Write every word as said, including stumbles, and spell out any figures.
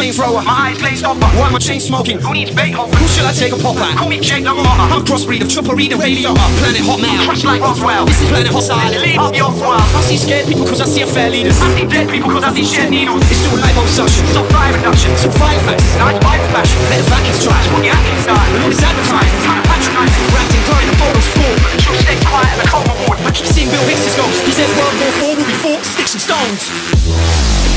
flamethrower. My eyes glazed over. Why am I chain smoking? Who needs Beethoven? Who should I take a pop at? Call me Jake LaMotta. I'm a crossbreed of chopper-reader radio. Planet Hot now. Crush like Roswell. This is Planet Hostile. Leave up your swirl. I see scared people cause I see affair leaders. I see dead people cause I see shed needles. It's all live obsession. Stop fire reduction. Some fire facts. Nice pipe fashion. Let the vacuums try. When you're acting style. All this advertising. Trying to patronize it. Rapping, throwing the photos full. But the truth stay quiet and the cold reward. I keep seeing Bill Hicks' ghost. He says World War Four will be fought, sticks and stones.